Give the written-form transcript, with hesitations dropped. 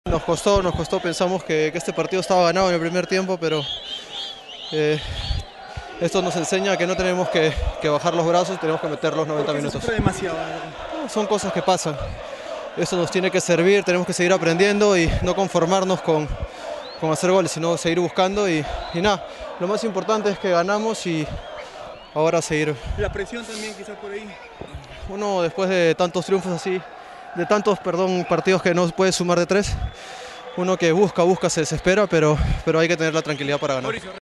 Nos costó, pensamos que este partido estaba ganado en el primer tiempo, pero esto nos enseña que no tenemos que bajar los brazos, tenemos que meter los 90 minutos. Sufre demasiado. No, son cosas que pasan, eso nos tiene que servir, tenemos que seguir aprendiendo y no conformarnos con hacer goles, sino seguir buscando y nada, lo más importante es que ganamos y ahora seguir. La presión también quizás por ahí. Uno después de tantos triunfos así, de tantos partidos que no puede sumar de 3, uno que busca, se desespera, pero hay que tener la tranquilidad para ganar.